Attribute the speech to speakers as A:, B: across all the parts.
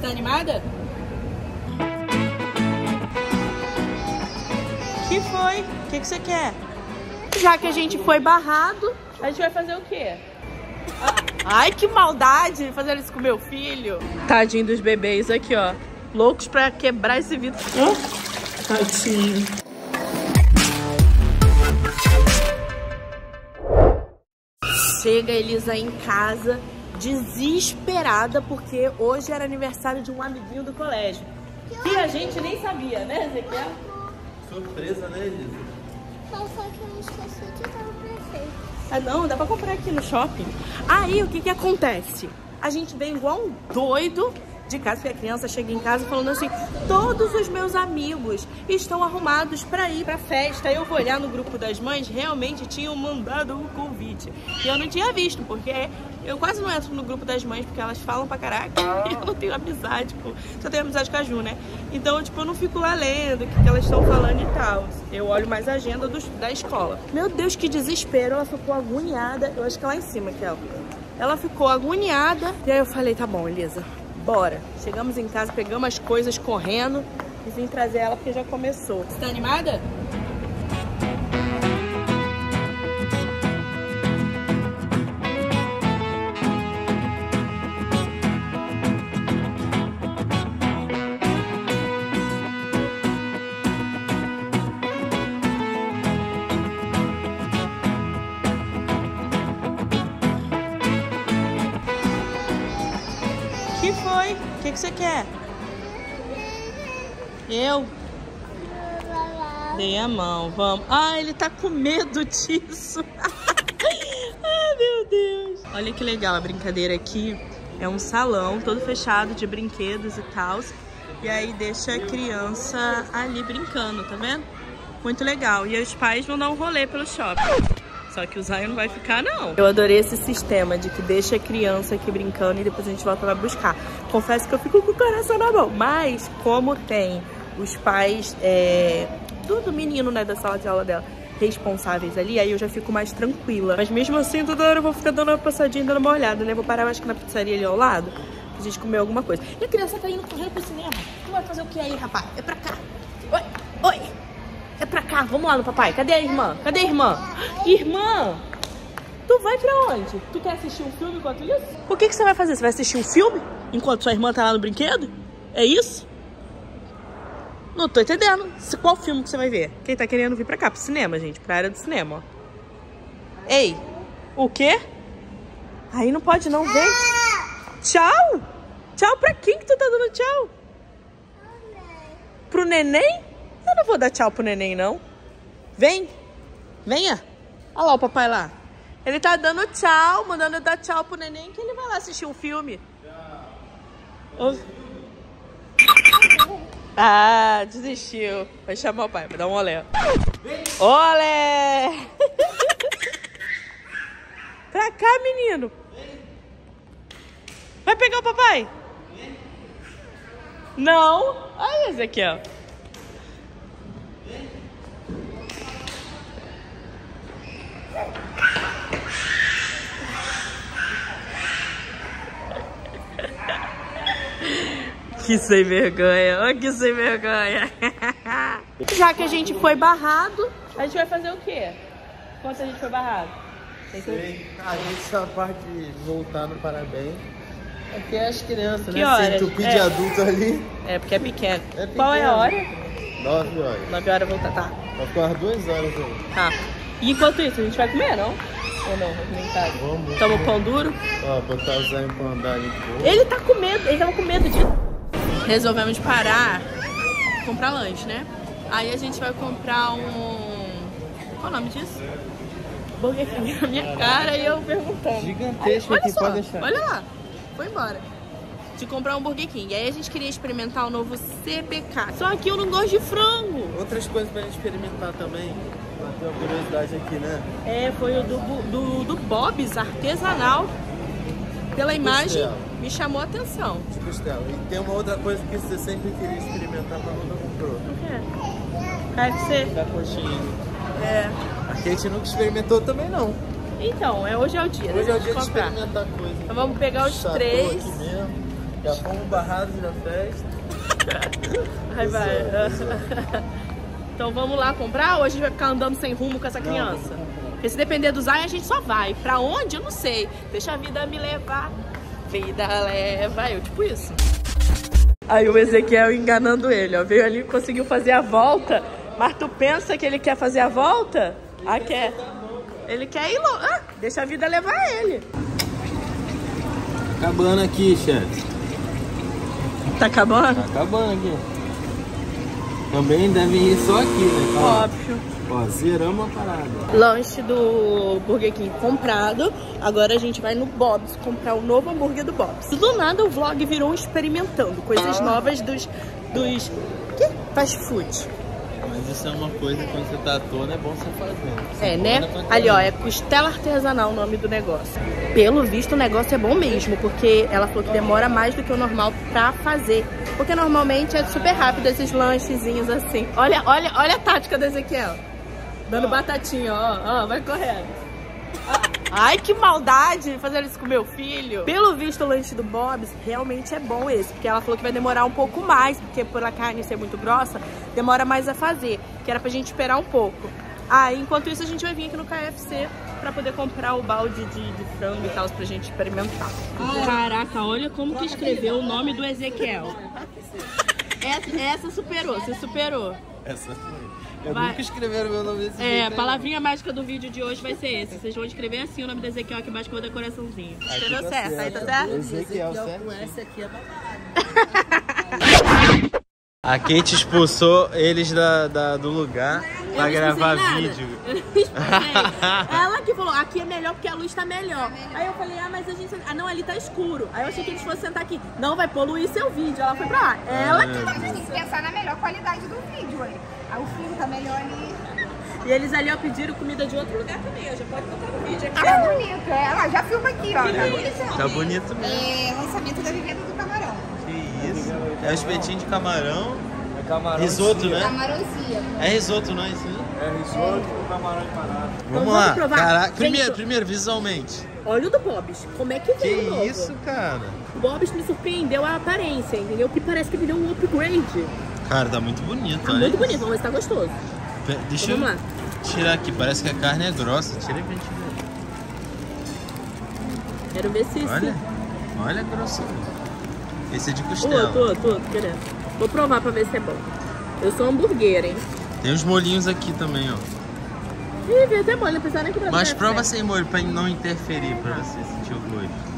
A: Tá animada? Que foi? O que você quer? Já que a gente foi barrado, a gente vai fazer o quê? Ai, que maldade fazer isso com meu filho. Tadinho dos bebês aqui, ó. Loucos pra quebrar esse vidro. Tadinho. Chega a Elisa em casa, desesperada, porque hoje era aniversário de um amiguinho do colégio. Que a gente nem sabia, né, Ezequiel?
B: Surpresa, né, Elisa?
C: Só que eu esqueci de dar um presente.
A: Ah, não, dá pra comprar aqui no shopping. Aí, o que que acontece? A gente vem igual um doido de casa, porque a criança chega em casa falando assim: todos os meus amigos estão arrumados pra ir pra festa. Aí eu vou olhar no grupo das mães, realmente tinham mandado o convite. E eu não tinha visto, porque eu quase não entro no grupo das mães, porque elas falam pra caraca. E eu não tenho amizade, só tenho amizade com a Ju, né? Então, tipo, eu não fico lá lendo o que elas estão falando e tal. Eu olho mais a agenda da escola. Meu Deus, que desespero. Ela ficou agoniada. Eu acho que é lá em cima, que ela ficou agoniada. E aí eu falei: tá bom, Elisa, bora. Chegamos em casa, pegamos as coisas correndo e vim trazer ela porque já começou. Você tá animada? Que foi? O que você quer? Eu? Dei a mão, vamos. Ah, ele tá com medo disso. Ai, meu Deus. Olha que legal a brincadeira aqui. É um salão todo fechado de brinquedos e tal. E aí deixa a criança ali brincando, tá vendo? Muito legal. E os pais vão dar um rolê pelo shopping. Só que o Zion não vai ficar, não. Eu adorei esse sistema de que deixa a criança aqui brincando e depois a gente volta pra buscar. Confesso que eu fico com o coração na mão. Mas, como tem os pais do menino, né, da sala de aula dela, responsáveis ali, aí eu já fico mais tranquila. Mas mesmo assim, toda hora eu vou ficar dando uma passadinha, dando uma olhada, né? Vou parar, acho que na pizzaria ali ao lado, pra gente comer alguma coisa. E a criança tá indo correndo pro cinema. Tu vai fazer o que aí, rapaz? É pra cá. Oi, oi. É pra cá, vamos lá no papai. Cadê a irmã? Cadê a irmã? Irmã! Tu vai pra onde? Tu quer assistir um filme enquanto isso? O que você vai fazer? Você vai assistir um filme enquanto sua irmã tá lá no brinquedo? É isso? Não tô entendendo. Qual filme que você vai ver? Quem tá querendo vir pra cá, pro cinema, gente? Pra área do cinema, ó. Ei! O quê? Aí não pode não, vem. Tchau! Tchau pra quem que tu tá dando tchau? Pro neném? Eu não vou dar tchau pro neném, não. Vem. Venha. Olha lá o papai lá. Ele tá dando tchau, mandando eu dar tchau pro neném, que ele vai lá assistir um filme. Tchau. Ah, desistiu. Vai chamar o pai, vai dar um olé. Olé! Pra cá, menino. Vai pegar o papai? Não. Olha esse aqui, ó. Que sem vergonha, olha que sem vergonha. Já que a gente foi barrado, a gente vai fazer o quê? Quanto a gente foi barrado?
B: Sei. A gente só pode voltar no parabéns. É porque as crianças,
A: que
B: né?
A: horas?
B: Se entupir de adulto ali.
A: É, porque é pequeno.
B: É pequeno.
A: Qual é a hora?
B: 9 horas.
A: 9 horas voltar, tá.
B: Vai ficar umas 2 horas aí.
A: Tá. E enquanto isso, a gente vai comer, não? Ou não? Vai comer em casa?
B: Vamos.
A: Toma o pão duro?
B: Ó, botar o Zion pra andar ali pouco.
A: Ele tá com medo, ele tava com medo de... Resolvemos parar, comprar lanche, né? Aí a gente vai comprar um... Qual é o nome disso? Burger King na minha cara e eu perguntando.
B: Gigantesco
A: olha
B: aqui,
A: só,
B: pode deixar.
A: olha lá, foi embora. De comprar um Burger King. Aí a gente queria experimentar o novo CBK. Só que eu não gosto de frango.
B: Outras coisas pra gente experimentar também. Pra ter uma curiosidade aqui, né?
A: É, foi o do Bob's artesanal. Pela imagem,
B: costela.
A: Me chamou a atenção.
B: De costela. E tem uma outra coisa que você sempre queria experimentar, mas nunca comprou.
A: O quê? KFC?
B: Da coxinha.
A: É.
B: Aqui a gente nunca experimentou também, não.
A: Então, hoje é o dia.
B: Hoje é o dia de
A: comprar.
B: experimentar coisa.
A: Então vamos pegar os
B: Chateau
A: 3.
B: aqui mesmo. Já fomos barrados na festa.
A: Vai. Então vamos lá comprar ou a gente vai ficar andando sem rumo com essa criança? Porque se depender do Zay, a gente só vai. Pra onde? Eu não sei. Deixa a vida me levar. Vida leva eu, tipo isso. Aí o Ezequiel enganando ele, ó. Veio ali e conseguiu fazer a volta. Mas tu pensa que ele quer fazer a volta? Ah, quer. Ele quer ir logo. Ah, deixa a vida levar ele.
B: Acabando aqui, chefe.
A: Tá acabando?
B: Tá acabando aqui. Também devem ir só aqui, né?
A: Óbvio.
B: Ó, zeramos a parada.
A: Lanche do Burger King comprado. Agora a gente vai no Bob's comprar o novo hambúrguer do Bob's. Do nada o vlog virou experimentando coisas novas dos que? Fast food.
B: Mas isso é uma coisa que quando você tá à toa, é bom você fazer.
A: É, né? Ali, ó, é costela artesanal o nome do negócio. Pelo visto, o negócio é bom mesmo, porque ela falou que demora mais do que o normal pra fazer. Porque normalmente é super rápido esses lanchezinhos assim. Olha a tática do Ezequiel. Dando batatinha, ó, vai correndo. Ai, que maldade fazer isso com meu filho. Pelo visto, o lanche do Bob's realmente é bom esse, porque ela falou que vai demorar um pouco mais, porque por a carne ser muito grossa, demora mais a fazer, que era pra gente esperar um pouco. Ah, enquanto isso a gente vai vir aqui no KFC pra poder comprar o balde de frango e tal pra gente experimentar. Caraca, olha como que escreveu o nome do Ezequiel. Essa superou, você superou.
B: Essa foi. Eu nunca escreveram meu nome desse jeito.
A: É, a palavrinha mágica do vídeo de hoje vai ser esse. Vocês vão escrever assim o nome do Ezequiel aqui embaixo com o decoraçãozinho. Escreveu
B: tá
A: certo, aí tá certo?
B: Ezequiel certo.
C: Com essa aqui é babado.
B: A Kate expulsou eles do lugar pra gravar vídeo.
A: Ela que falou, aqui é melhor porque a luz tá melhor. Aí eu falei, mas a gente... Ah, não, ali tá escuro. Aí eu achei que eles fossem sentar aqui. Não, vai poluir seu vídeo. Ela foi pra lá. Ela que...
D: Mas a gente tem que pensar na melhor qualidade do vídeo, aí. Aí o filme tá melhor ali.
A: E eles ali, ó, pediram comida de outro lugar também. Já pode botar no vídeo aqui.
D: Tá bonito, ela já filma aqui, ó. Tá bonito.
B: Tá bonito mesmo.
D: É, lançamento da Vivenda do Camarão.
B: Que isso. É o espetinho de camarão.
E: É camarão.
B: Risoto, né?
D: Camarãozinha.
B: É risoto, não é isso aí?
E: É risoto com camarão empanado.
B: Vamos
A: vamos
B: lá.
A: provar.
B: Caraca.
A: Gente,
B: Primeiro, visualmente.
A: olha o do Bob's. Como é que
B: Que
A: veio novo?
B: isso, cara?
A: O Bob's me surpreendeu a aparência, entendeu? Que parece que ele deu um upgrade.
B: Cara, tá muito bonito,
A: Tá
B: olha.
A: muito bonito, vamos ver se tá gostoso.
B: Deixa
A: Então, vamos lá.
B: eu tirar aqui. Parece que a carne é grossa. Tira pra gente ver.
A: Quero ver se...
B: Olha a grossura. Esse é de costela.
A: Tô querendo. Vou provar pra ver se é bom. Eu sou hambúrguer, hein?
B: Tem os molhinhos aqui também, ó.
A: Ih, veio até molho, não precisa nem que
B: Mas prova sem molho pra não interferir, pra você sentir o gosto.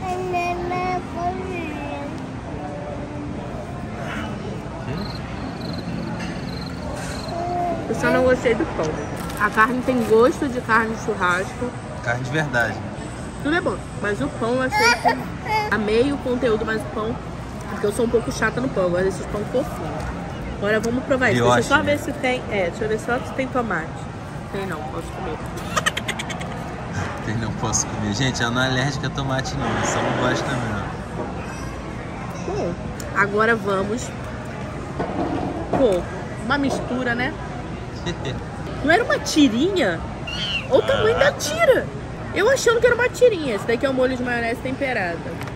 A: Eu só não gostei do pão. A carne tem gosto de carne de churrasco.
B: Carne de verdade.
A: Tudo é bom, mas o pão eu achei que... Amei o conteúdo, mas o pão... Porque eu sou um pouco chata no pão, eu gosto desses pão fofinhos. Agora vamos provar isso. Deixa eu só ver se tem... deixa eu ver só se tem tomate. Tem não, posso comer.
B: Tem, não posso comer. Gente, ela não é alérgica a tomate não, eu só não gosto mesmo.
A: Bom, agora vamos com uma mistura, né? Não era uma tirinha? Olha o tamanho da tira. Eu achando que era uma tirinha. Esse daqui é o molho de maionese temperada.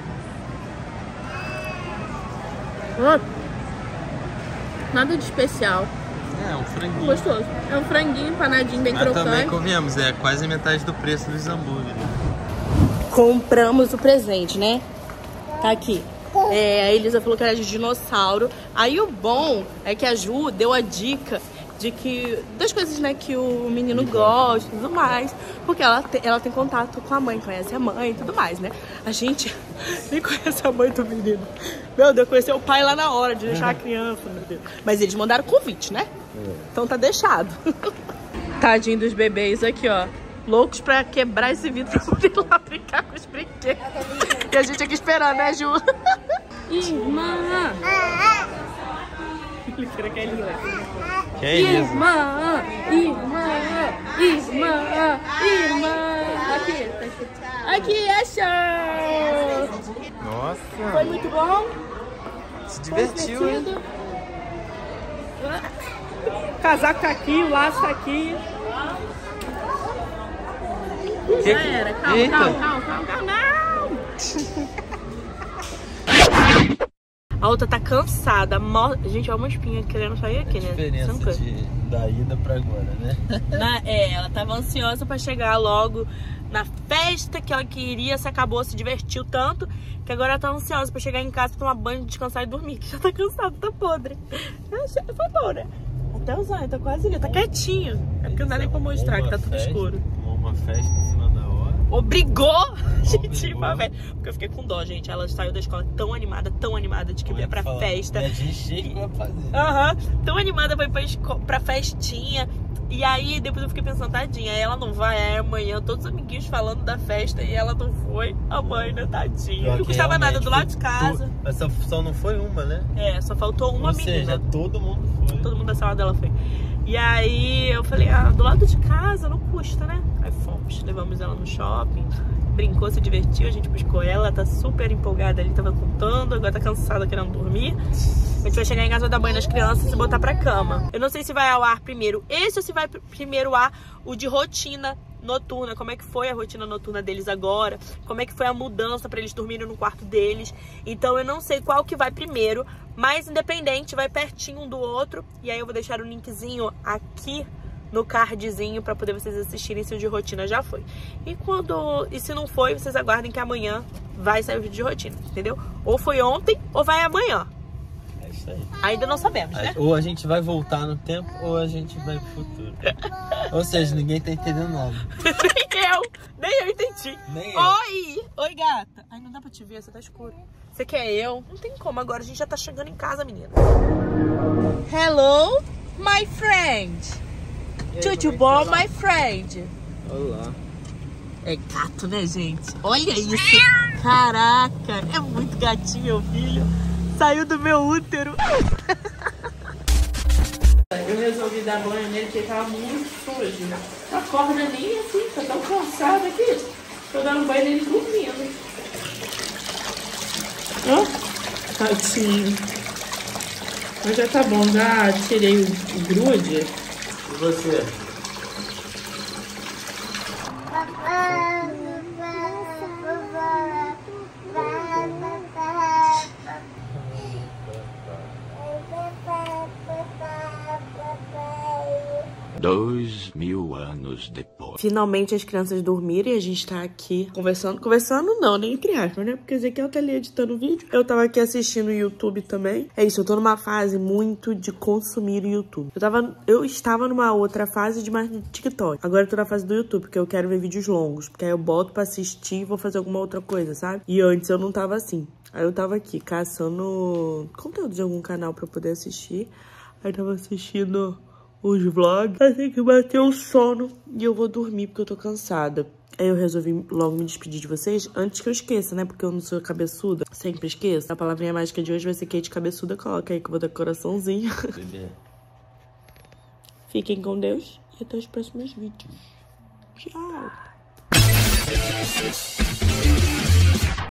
A: Nada de especial.
B: É, um franguinho.
A: Gostoso. É um franguinho empanadinho bem
B: Mas
A: crocante.
B: também comemos, é quase metade do preço dos hambúrgueres.
A: Compramos o presente, né? Tá aqui. A Elisa falou que era de dinossauro. Aí o bom é que a Ju deu a dica de que das coisas, né, que o menino gosta e tudo mais, porque ela tem contato com a mãe, conhece a mãe e tudo mais, né? A gente nem conhece a mãe do menino. Meu Deus, conheceu o pai lá na hora de deixar a criança, meu Deus. Mas eles mandaram convite, né? Então tá deixado. Tadinho dos bebês aqui, ó. Loucos pra quebrar esse vidro pra poder ir lá brincar com os brinquedos. E a gente aqui esperando, né, Ju? Irmã! Ele quer que é Elisa.
B: Que é isso?
A: Irmã! Aqui, tá aqui. Aqui é show!
B: Nossa!
A: Foi muito bom?
B: Se divertiu, hein?
A: O casaco tá aqui, o laço tá aqui. Já era. Calma, não! A outra tá cansada. Gente, olha uma espinha querendo sair aqui, né?
B: Diferença da ida pra agora, né?
A: Ela tava ansiosa pra chegar logo na festa que ela queria, se acabou, se divertiu tanto, que agora ela tá ansiosa pra chegar em casa, tomar banho, descansar e dormir, que já tá cansada, tá podre. Foi bom, né? Até o Zóio tá quase ali, tá quietinho. É porque não dá nem pra mostrar, que tá tudo escuro.
E: Uma festa em cima da hora.
A: Obrigou! Gente, porque eu fiquei com dó, gente. Ela saiu da escola tão animada de que ia pra festa.
B: A gente chegou a fazer.
A: Tão animada, foi pra festinha. E aí, depois eu fiquei pensando, tadinha, ela não vai, aí amanhã todos os amiguinhos falando da festa e ela não foi. A mãe, né, tadinha. Não custava nada, do lado de casa.
B: Mas só não foi uma, né?
A: Só faltou uma menina.
B: Ou seja, todo mundo foi.
A: Todo mundo da sala dela foi. E aí eu falei, do lado de casa não custa, né? Aí fomos, levamos ela no shopping, brincou, se divertiu, a gente buscou ela, tá super empolgada ali, tava contando, agora tá cansada querendo dormir. A gente vai chegar em casa, vai dar banho nas crianças e botar pra cama. Eu não sei se vai ao ar primeiro esse ou se vai primeiro ar o de rotina noturna, como é que foi a rotina noturna deles agora, como é que foi a mudança pra eles dormirem no quarto deles. Então eu não sei qual que vai primeiro, mas independente, vai pertinho um do outro. E aí eu vou deixar o linkzinho aqui no cardzinho pra poder vocês assistirem se o de rotina já foi. E se não foi, vocês aguardem que amanhã vai sair o vídeo de rotina, entendeu? Ou foi ontem ou vai amanhã.
B: É isso aí.
A: Ainda não sabemos, né?
B: Ou a gente vai voltar no tempo ou a gente vai pro futuro. Ou seja, ninguém tá entendendo nada.
A: Nem eu entendi.
B: Nem eu.
A: Oi, gata. Ai, não dá pra te ver, você tá escuro. Você quer eu? Não tem como, agora a gente já tá chegando em casa, menina. Hello, my friend. Tudo bom, my friend?
B: Olá.
A: É gato, né, gente? Olha isso. Caraca, é muito gatinho, meu filho. Saiu do meu útero. Eu resolvi dar banho nele porque ele tava muito sujo. Não acorda nem assim, tá tão cansado aqui. Tô dando banho nele dormindo. Ó, tadinho. Mas já tá bom, já tirei o grude.
B: E você?
F: Dois 2000 anos depois.
A: Finalmente as crianças dormiram e a gente tá aqui conversando. Conversando não, nem entre aspas, né? Porque Ezequiel tá ali editando o vídeo. Eu tava aqui assistindo o YouTube também. É isso, eu tô numa fase muito de consumir o YouTube. Eu estava numa outra fase de mais TikTok. Agora eu tô na fase do YouTube, porque eu quero ver vídeos longos. Porque aí eu boto pra assistir e vou fazer alguma outra coisa, sabe? E antes eu não tava assim. Aí eu tava aqui caçando conteúdo de algum canal pra poder assistir. Aí eu tava assistindo os vlogs, assim que bateu o sono e eu vou dormir porque eu tô cansada. Aí eu resolvi logo me despedir de vocês antes que eu esqueça, né? Porque eu não sou cabeçuda, sempre esqueço. A palavrinha mágica de hoje vai ser Kate Cabeçuda. Coloca aí que eu vou dar coraçãozinho.
B: Bebê.
A: Fiquem com Deus e até os próximos vídeos. Tchau!